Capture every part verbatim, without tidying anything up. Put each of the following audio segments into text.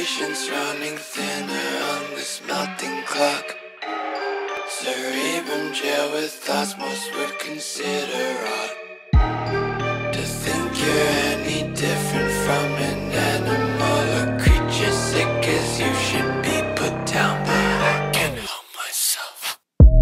Patience running thinner on this melting clock. Cerebrum jail with thoughts most would consider odd. To think you're any different from an animal or creature sick as you should be put down, but I can't help myself.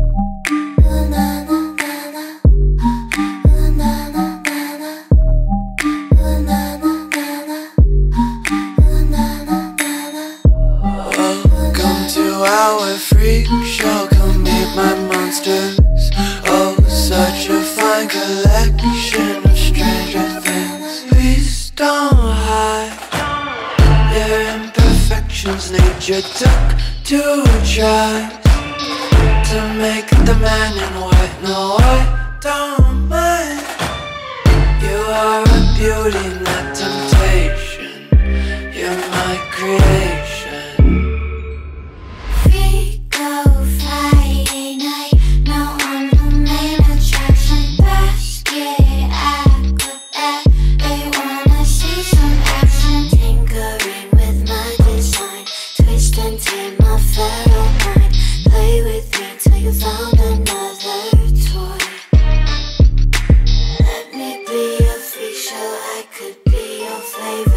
Welcome to our freak show, come meet my monsters. Oh, such a fine collection of stranger things. Please don't hide your imperfections. Nature took two tries to make the man in white. No, I don't mind. You are a beauty, not temptation. You're my creation. Found another toy. Let me be a freak show, I could be your favorite.